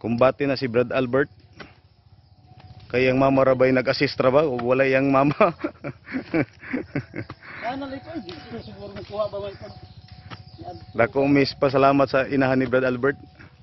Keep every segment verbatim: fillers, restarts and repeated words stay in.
Kumbati na si Brad Albert. Kay ang mama rabay nag-assist ra ba o wala yang mama. Dako miss pasalamat sa inahan ni Brad Albert.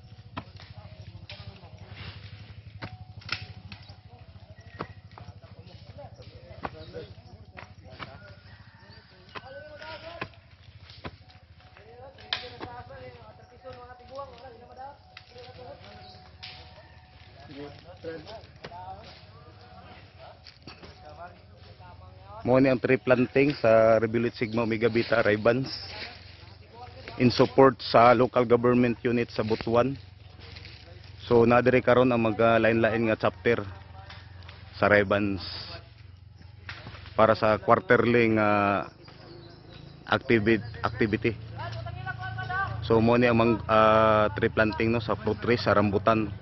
Mo ni ang tree planting sa Rivulet Sigma Omega Beta Rivans in support sa local government unit sa Butuan. So nadiri karon ang mag-lain-lain nga chapter sa Rivans para sa quarterly nga activity activity. So mo ni ang uh, tree planting no sa fruit trees sa Rambutan.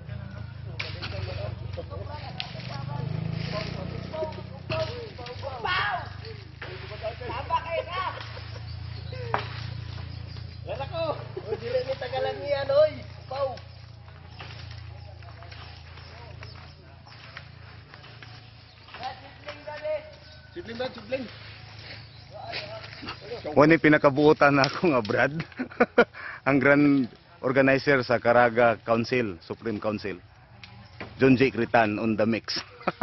Wani pinakabuutan na ako nga Brad. Ang grand organizer sa Caraga Council, Supreme Council. John J. Critan on the mix.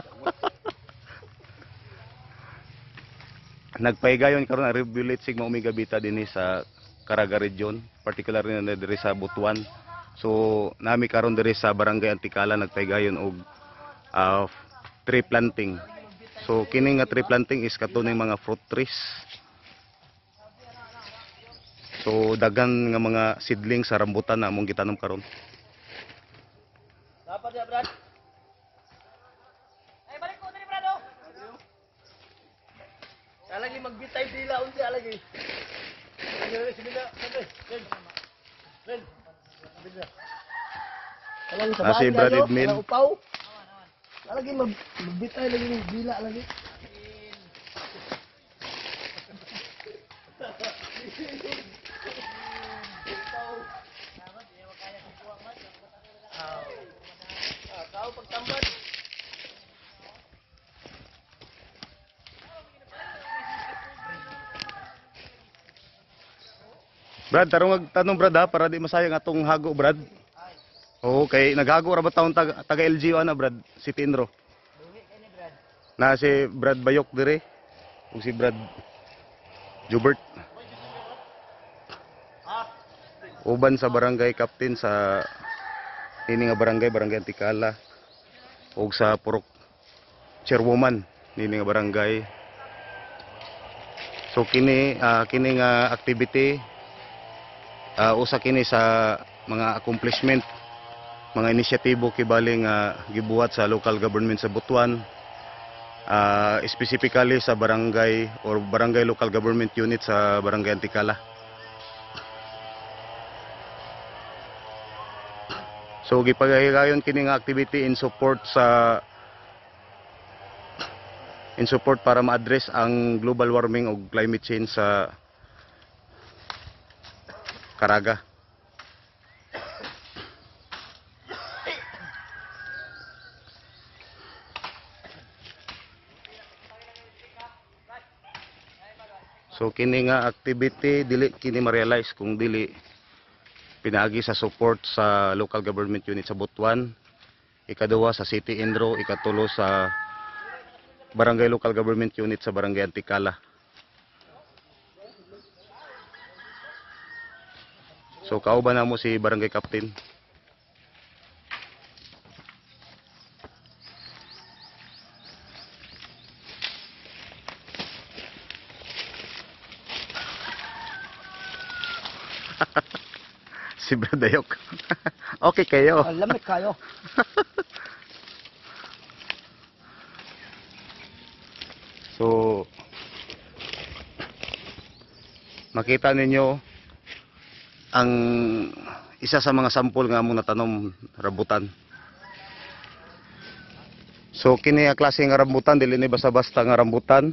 Nagpaigayon karon ang Rivulet Sigma Omega Beta dinhi sa Caraga region, particularly na diri sa Butuan. So nami karon diri sa Barangay Anticala nagpaigayon og uh, tree planting. So kini nga tree planting is katunay mga fruit trees. So dagan nga mga seedling sa rambutan na among gitanom karon. Dapat ya, Brad. Ay balik ko diri, Brad. Oh. Lagi magbitay dila unti lagi. Dili sibila, sabi. Ben. Ben. Sibila. Alang sa bahay kayo, alang upaw. Lagi magbitay lagi dila lagi. Brad, tarong tanong Brad ha, para di masayang atong hago Brad. Oo, kay naghago ra ba taon taga, taga L G U ana Brad, City ENRO. Na si Brad Bayok dire, ug si Brad Jubert. Uban sa Brgy.Captain sa ini nga barangay, Barangay Anticala. Ug sa purok chairwoman nini nga barangay. So kini uh, kini nga activity Uh, usa kini sa mga accomplishment, mga inisyatibo kibaling uh, gibuhat sa local government sa Butuan, uh, specifically sa barangay or barangay local government unit sa Barangay Anticala. So gipagahigayon kini nga activity in support sa in support para ma-address ang global warming o climate change sa Caraga. So kini nga activity dili kini ma-realize kung dili pinaagi sa support sa local government unit sa Butuan, ikaduwa sa City ENRO, ikatulo sa barangay local government unit sa Barangay Anticala. So kauban na mo si Brgy.Captain. Si Bradayok. Okay kayo. Lamig kayo. So makita ninyo ang isa sa mga sampol nga among natanom rambutan. So kini nga klase nga rambutan dili ni basta-basta nga rambutan.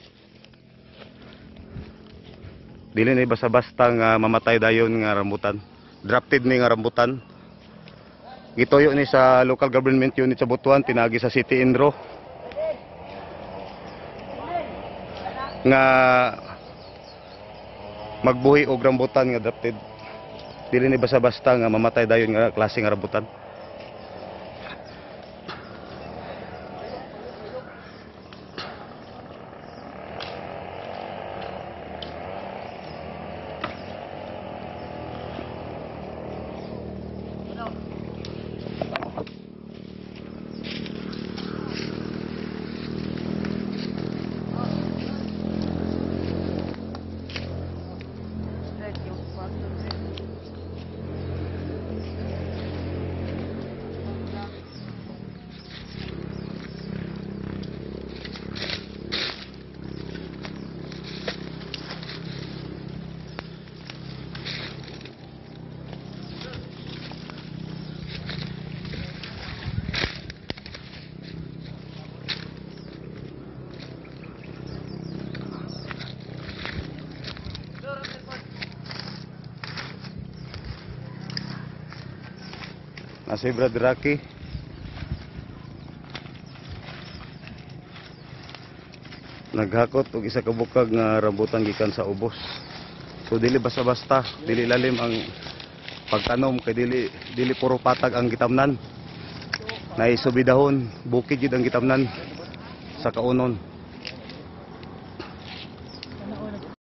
Dili ni basta-basta nga mamatay dayon nga rambutan. Drafted ni nga rambutan. Gitoyo ni sa local government unit sa Butuan, pinagi sa City E N R O. Nga magbuhi og rambutan nga adapted. Dili ni basta-basta nga mamatay dayon nga klase nga rambutan. Nasi Brad Rocky. Naghakot og isa ka bukag nga rambutan gikan sa ubos. So dili basta-basta, dili lalim ang pagtanom kay dili dili puro patag ang gitamnan. Naisubidahon, bukid jud ang gitamnan sa kaunon.